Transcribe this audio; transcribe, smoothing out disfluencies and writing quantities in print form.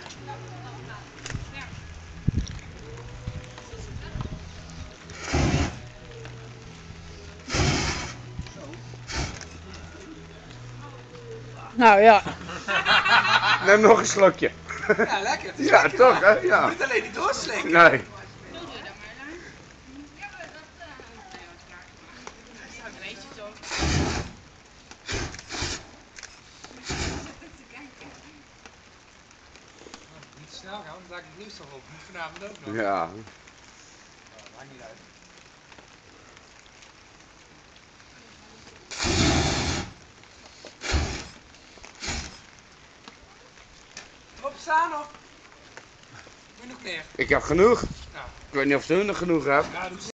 Nou ja. Neem nog een slokje. Ja, lekker. Het is Ja, lekker, toch maar hè? Ja. je moet alleen niet doorslikken. Nee. Niet snel gaan, want dan raak ik de vloeistof op. Moet vanavond ook nog. Ja. Maakt niet uit. Erop staan of? Moet je nog meer? Ik heb genoeg. Nou. Ik weet niet of ze nog genoeg hebben. Ja, doe